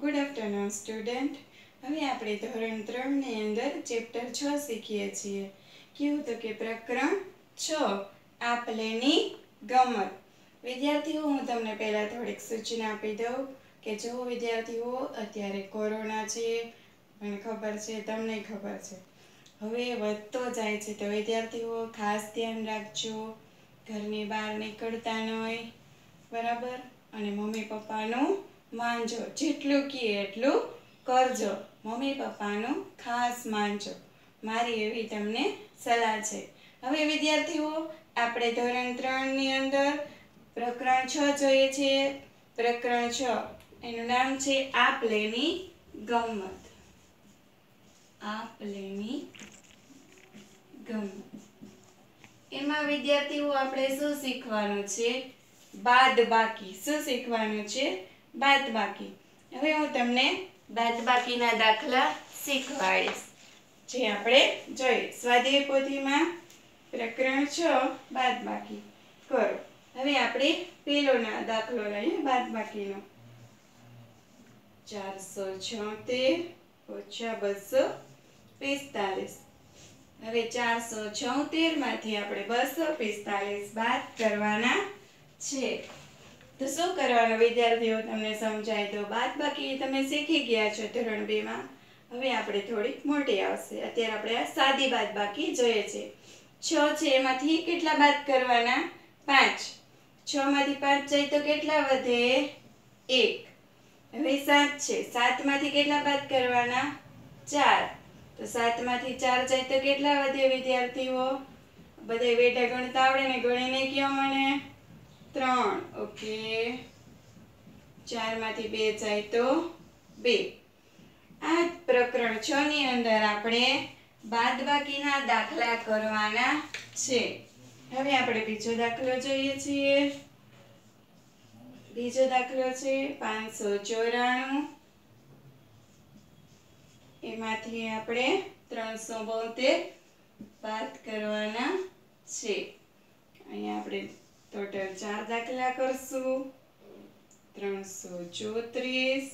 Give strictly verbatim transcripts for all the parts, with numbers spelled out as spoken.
Good afternoon student. હવે આપણે ધોરણ ત્રણ ની અંદર ચેપ્ટર છ શીખીએ છીએ. કેવું તો કે પ્રકરણ છ આપલેની ગમત. વિદ્યાર્થીઓ, હું તમને પહેલા થોડીક સૂચના આપી દઉં કે જો વિદ્યાર્થીઓ અત્યારે કોરોના છે, મને ખબર છે, તમને ખબર છે, હવે વધતો જાય છે, તો વિદ્યાર્થીઓ ખાસ ધ્યાન રાખજો. ઘરની બહાર નીકળતા નહીં, બરાબર, અને મમ્મી પપ્પાનું માનજો, જેટલું કહે એટલું કરજો. મમ્મી પપ્પાનું ખાસ માનજો, મારી એવી તમને સલાહ છે. હવે વિદ્યાર્થીઓ, આપણે ધોરણ ત્રણ ની અંદર પ્રકરણ છ જોઈએ છીએ. પ્રકરણ છ એનું નામ છે આપલેની ગમત. આપલેની ગમત. એમાં વિદ્યાર્થીઓ આપણે શું શીખવાનું છે? બાદબાકી. શું શીખવાનું છે? બાદબાકી. હવે હું તમને બાદબાકીના દાખલા શીખવાડીશ, જે આપણે જોઈએ. સ્વાધ્યાય પોથીમાં પ્રકરણ છ બાદબાકી કરો. હવે આપણે પેલો ના દાખલો લઈએ બાદબાકીનો. ચારસો છોતેર ઓછા બસો પિસ્તાલીસ. હવે ચારસો છોતેર માંથી આપણે બસો પિસ્તાલીસ બાદ કરવાના છે. તો શું કરવાનું વિદ્યાર્થીઓ, તમને સમજાય તો. બાદબાકી તમે શીખી ગયા છો ધોરણ બે માં. હવે આપણે થોડીક મોટી આવશે. અત્યારે આપણે આ સાદી બાદબાકી જોઈએ છે. છ છે એમાંથી કેટલા બાદ કરવાના? પાંચ. છ માંથી પાંચ જાય તો કેટલા વધે? એક. હવે સાત છે, સાત માંથી કેટલા બાદ કરવાના? ચાર. તો સાત માંથી ચાર જાય તો કેટલા વધે વિદ્યાર્થીઓ? બધા બેટા ગણતા આવડે ને, ગણીને કયો મને? ત્રણ. ઓકે. ચાર માંથી બે જાય તો બે. આ પ્રકરણ છ ની અંદર આપણે બાદબાકીના દાખલા કરવાના છે. હવે આપણે બીજો દાખલો જોઈએ છીએ. બીજો દાખલો છે પાંચસો ચોરાણું. એમાંથી આપણે ત્રણસો બોતેર બાદ કરવાના છે. અહીંયા આપણે ટોટલ ચાર દાખલા કરશું. ત્રણસો ચોત્રીસ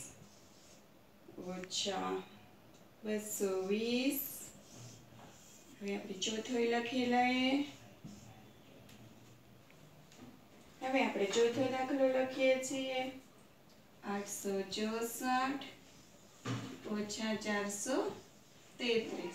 ઓછા બસો વીસ. હવે આપણે ચોથો લખી લઈએ. હવે આપણે ચોથો દાખલો લખીએ છીએ. આઠસો ચોસઠ ઓછા ચારસો તેત્રીસ.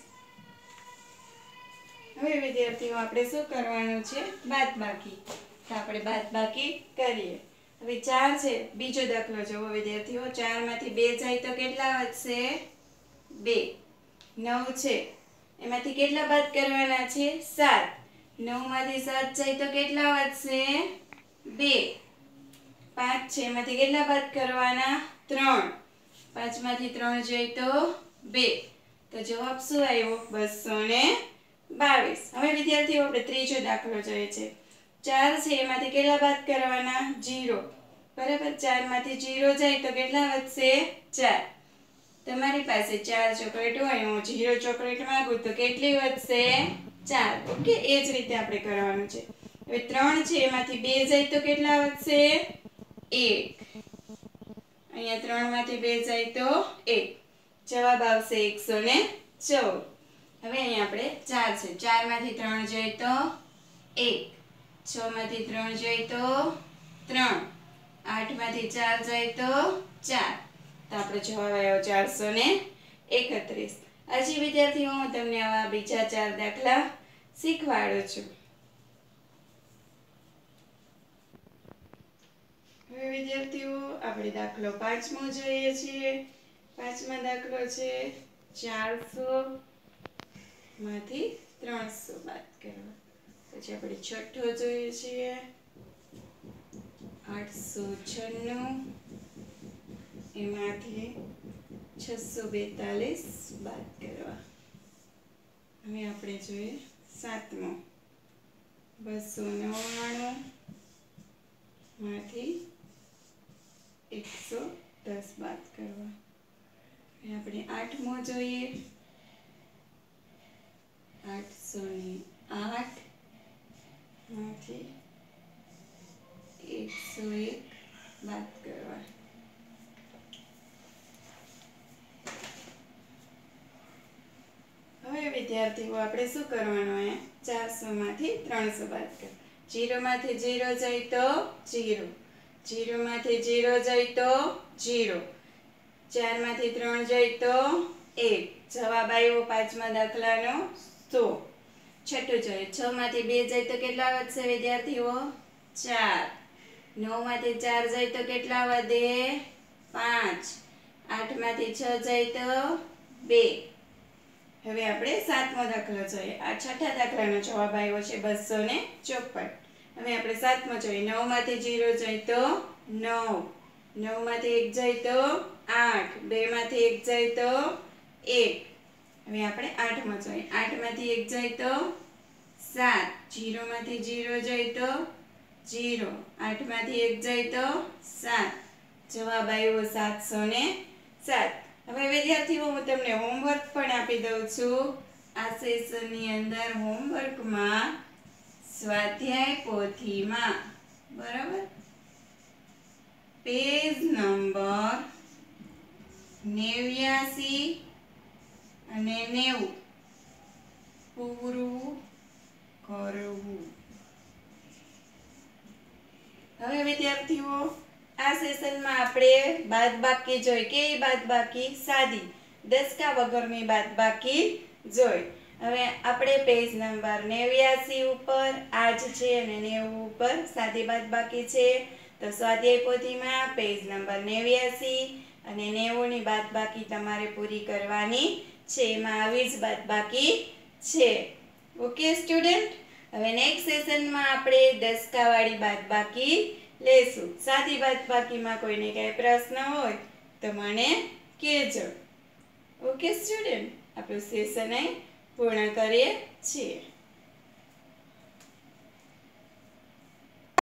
હવે વિદ્યાર્થીઓ, આપણે શું કરવાનું છે? બાદબાકી. તો આપણે બાદબાકી કરીએ. હવે ચાર છે, બીજો દાખલો જોવો વિદ્યાર્થીઓ. ચાર માંથી બે જાય તો કેટલા વધશે? બે. નવ છે, એમાંથી કેટલા બાદ કરવાના છે? સાત. નવ માંથી સાત જાય તો કેટલા વધશે? બે. પાંચ છે, એમાંથી કેટલા બાદ કરવાના? ત્રણ. પાંચ માંથી ત્રણ જાય તો બે. તો જવાબ શું આવ્યો? બસો ને બાવીસ. હવે વિદ્યાર્થીઓ, આપણે ત્રીજો દાખલો જોઈએ છે. ચાર છે, એમાંથી કેટલા બાદ કરવાના? જીરો. બરાબર, ચાર માંથી જીરો જાય તો કેટલા વધશે? ચાર. તમારી પાસે ચાર ચોકલેટ હોય, હું જીરો ચોકલેટ માંગુ તો કેટલી વધશે? ચાર. ઓકે, એ જ રીતે આપણે કરવાનું છે. હવે ત્રણ છે, એમાંથી બે જાય તો કેટલા વધશે? એક. અહીંયા ત્રણ માંથી બે જાય તો એક. જવાબ આવશે એકસો ને ચૌદ. હવે અહીંયા આપણે ચાર છે, ચાર માંથી ત્રણ જાય તો એક. છ માંથી ત્રણ જાય તો ત્રણ. આઠ માંથી ચાર જાય તો ચાર. તો આપણો જવાબ આવ્યો ચારસો ને એકત્રીસ. હજી વિદ્યાર્થીઓ, હું તમને આવા બીજા ચાર દાખલા શીખવાડું છું. હવે વિદ્યાર્થીઓ, આપણે દાખલો પાંચમો જોઈએ છીએ. પાંચમા દાખલો છે ચારસો માંથી ત્રણસો બાદ કરવા. પછી આપણે છઠ્ઠો જોઈએ છીએ. આઠસો છન્નું એમાંથી છસો બેતાલીસ બાદ કરવા. હવે આપણે જોઈએ સાતમો. બસો નવ્વાણું માંથી એકસો દસ બાદ કરવા. હવે આપણે આઠમો જોઈએ. આઠસો ને આઠ માંથી એકસો એક બાદ કરવા. વિદ્યાર્થીઓ આપણે શું કરવાનું અહીંયા ચારસો માંથી ત્રણસો બાદ કર જીરો માંથી જીરો જાય તો જીરો જીરો માંથી જીરો જાય તો જીરો ચાર માંથી ત્રણ જાય તો એક જવાબ આવ્યો પાંચમા દાખલાનો સો છઠ્ઠું જોઈએ છ માંથી બે જાય તો કેટલા વધશે વિદ્યાર્થીઓ ચાર નવ માંથી ચાર જાય તો કેટલા વધે પાંચ આઠ માંથી છ જાય તો બે હવે આપણે સાતમો દાખલો જોઈએ આ છઠ્ઠા દાખલાનો જવાબ આવ્યો છે બસો ને ચોપન હવે આપણે સાતમો જોઈએ નવ માંથી જીરો જાય તો નવ નવ માંથી એક જાય તો આઠ બે માંથી એક જાય તો એક હવે આપણે આઠમો જોઈએ આઠ માંથી એક જાય તો સાત જીરો માંથી જીરો જાય તો જીરો આઠ માંથી એક જાય તો સાત જવાબ આવ્યો સાતસો ને સાત હવે વિદ્યાર્થીઓ હું તમને હોમવર્ક પણ આપી દઉં છું આ સેશનની અંદર હોમવર્કમાં સ્વાધ્યાય પોથીમાં બરાબર પેજ નંબર નેવ્યાસી અને નેવું પૂરું કરવું હવે વિદ્યાર્થીઓ આ સેશનમાં આપણે બાદબાકી જોઈ કેવી બાદબાકી સાદી દસકા વગરની બાદબાકી જોઈ હવે આપણે પેજ નંબર નેવ્યાસી ઉપર આજ છે અને નેવું ઉપર સાદી બાદબાકી છે તો સ્વાધ્યાય પોથીમાં પેજ નંબર નેવ્યાસી અને નેવું ની બાદબાકી તમારે પૂરી કરવાની છે એમાં આવી જ બાદબાકી છે ઓકે સ્ટુડન્ટ હવે નેક્સ્ટ સેશનમાં આપણે દસકા વાળી બાદબાકી લેશું સાદી બાદબાકીમાં કોઈને કઈ પ્રશ્ન હોય તો મને કહેજો ઓકે સ્ટુડન્ટ આપણું સેશન અહીં પૂર્ણ કરીએ છીએ